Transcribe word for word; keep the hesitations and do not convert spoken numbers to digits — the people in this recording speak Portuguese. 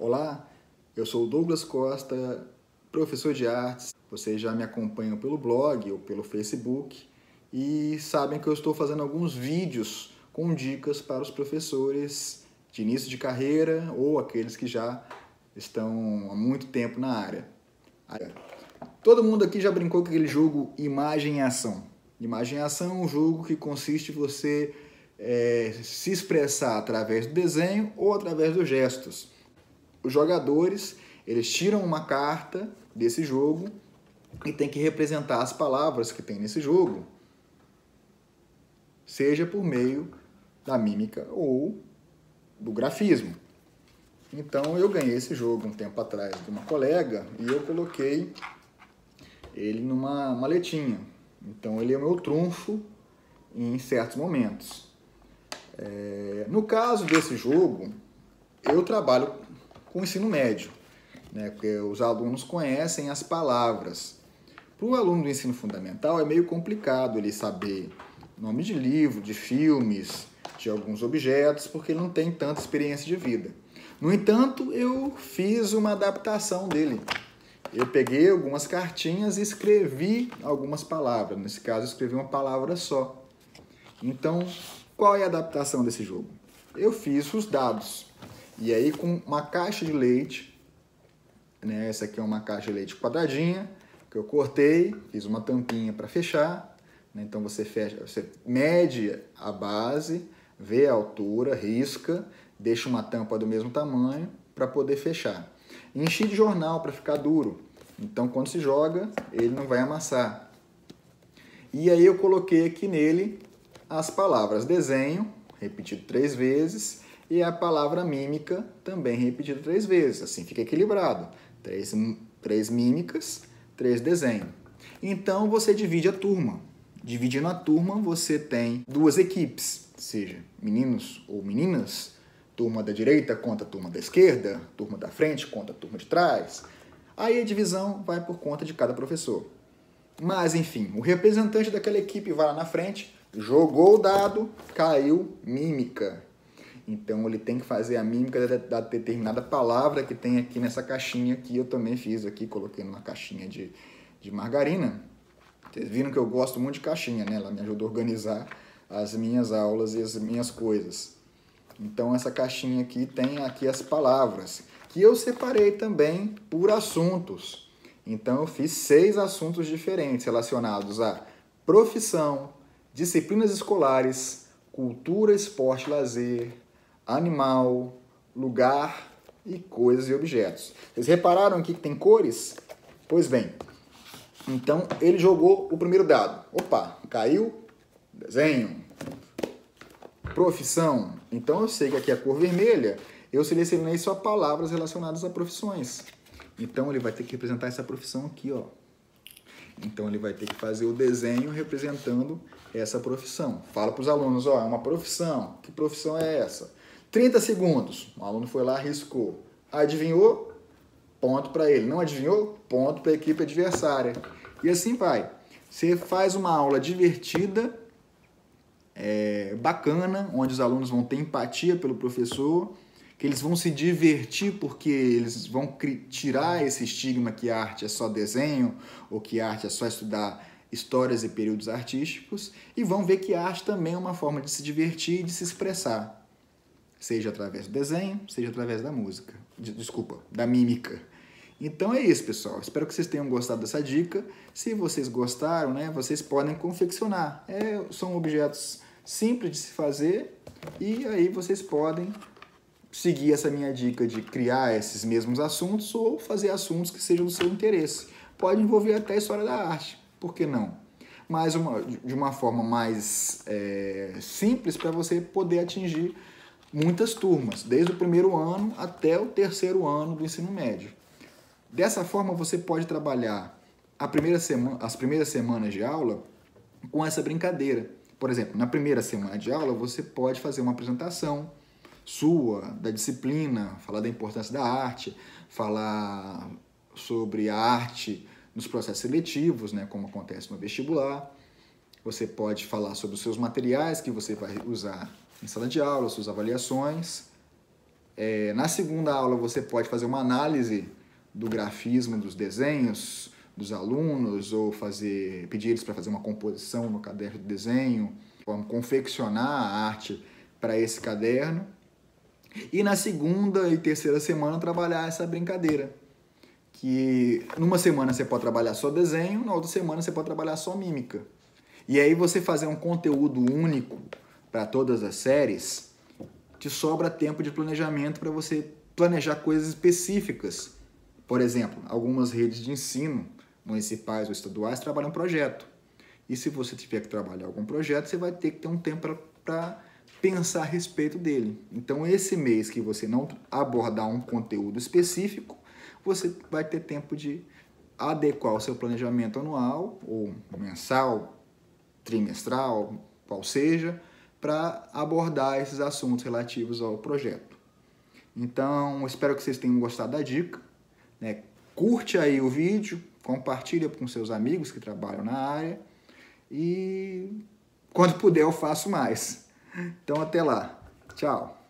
Olá, eu sou o Douglas Costa, professor de artes. Vocês já me acompanham pelo blog ou pelo Facebook e sabem que eu estou fazendo alguns vídeos com dicas para os professores de início de carreira ou aqueles que já estão há muito tempo na área. Todo mundo aqui já brincou com aquele jogo Imagem e Ação. Imagem e Ação é um jogo que consiste em você é, se expressar através do desenho ou através dos gestos. Os jogadores, eles tiram uma carta desse jogo e tem que representar as palavras que tem nesse jogo, seja por meio da mímica ou do grafismo. Então eu ganhei esse jogo um tempo atrás de uma colega e eu coloquei ele numa maletinha. Então ele é o meu trunfo em certos momentos. É, no caso desse jogo, eu trabalho com o ensino médio, né, porque os alunos conhecem as palavras. Para o aluno do ensino fundamental é meio complicado ele saber nome de livro, de filmes, de alguns objetos, porque ele não tem tanta experiência de vida. No entanto, eu fiz uma adaptação dele. Eu peguei algumas cartinhas e escrevi algumas palavras. Nesse caso, eu escrevi uma palavra só. Então, qual é a adaptação desse jogo? Eu fiz os dados. E aí, com uma caixa de leite, né? Essa aqui é uma caixa de leite quadradinha, que eu cortei, fiz uma tampinha para fechar. Né? Então, você, fecha, você mede a base, vê a altura, risca, deixa uma tampa do mesmo tamanho para poder fechar. Enchi de jornal para ficar duro. Então, quando se joga, ele não vai amassar. E aí, eu coloquei aqui nele as palavras desenho, repetido três vezes, e a palavra mímica também repetida três vezes. Assim fica equilibrado. Três, três mímicas, três desenhos. Então você divide a turma. Dividindo a turma, você tem duas equipes, seja meninos ou meninas. Turma da direita contra a turma da esquerda, turma da frente contra a turma de trás. Aí a divisão vai por conta de cada professor. Mas enfim, o representante daquela equipe vai lá na frente, jogou o dado, caiu mímica. Então ele tem que fazer a mímica da determinada palavra que tem aqui nessa caixinha que eu também fiz aqui, coloquei numa caixinha de, de margarina. Vocês viram que eu gosto muito de caixinha, né? Ela me ajuda a organizar as minhas aulas e as minhas coisas. Então essa caixinha aqui tem aqui as palavras, que eu separei também por assuntos. Então eu fiz seis assuntos diferentes relacionados a profissão, disciplinas escolares, cultura, esporte, lazer, animal, lugar e coisas e objetos. Vocês repararam aqui que tem cores? Pois bem, então ele jogou o primeiro dado. Opa, caiu, desenho. Profissão. Então eu sei que aqui é a cor vermelha, eu selecionei só palavras relacionadas a profissões. Então ele vai ter que representar essa profissão aqui, ó. Então ele vai ter que fazer o desenho representando essa profissão. Fala para os alunos, ó, é uma profissão. Que profissão é essa? trinta segundos. O aluno foi lá, riscou. Adivinhou? Ponto para ele. Não adivinhou? Ponto para a equipe adversária. E assim vai. Você faz uma aula divertida, é, bacana, onde os alunos vão ter empatia pelo professor, que eles vão se divertir porque eles vão tirar esse estigma que a arte é só desenho ou que a arte é só estudar histórias e períodos artísticos e vão ver que a arte também é uma forma de se divertir e de se expressar, seja através do desenho, seja através da música, desculpa, da mímica. Então é isso, pessoal. Espero que vocês tenham gostado dessa dica. Se vocês gostaram, né, vocês podem confeccionar. É, são objetos simples de se fazer e aí vocês podem seguir essa minha dica de criar esses mesmos assuntos ou fazer assuntos que sejam do seu interesse. Pode envolver até a história da arte, por que não? Mas uma, de uma forma mais é, simples para você poder atingir muitas turmas, desde o primeiro ano até o terceiro ano do ensino médio. Dessa forma você pode trabalhar a primeira semana, as primeiras semanas de aula com essa brincadeira. Por exemplo, na primeira semana de aula você pode fazer uma apresentação sua, da disciplina, falar da importância da arte, falar sobre a arte nos processos seletivos, né, como acontece no vestibular. Você pode falar sobre os seus materiais que você vai usar em sala de aula, suas avaliações. É, na segunda aula você pode fazer uma análise do grafismo dos desenhos dos alunos, ou fazer, pedir eles para fazer uma composição no caderno de desenho, como confeccionar a arte para esse caderno. E na segunda e terceira semana trabalhar essa brincadeira, que numa semana você pode trabalhar só desenho, na outra semana você pode trabalhar só mímica. E aí você fazer um conteúdo único para todas as séries, te sobra tempo de planejamento para você planejar coisas específicas. Por exemplo, algumas redes de ensino, municipais ou estaduais, trabalham projeto. E se você tiver que trabalhar algum projeto, você vai ter que ter um tempo para pensar a respeito dele. Então, esse mês que você não abordar um conteúdo específico, você vai ter tempo de adequar o seu planejamento anual, ou mensal, trimestral, qual seja, para abordar esses assuntos relativos ao projeto. Então, espero que vocês tenham gostado da dica, né? Curte aí o vídeo, compartilha com seus amigos que trabalham na área e quando puder eu faço mais. Então até lá. Tchau.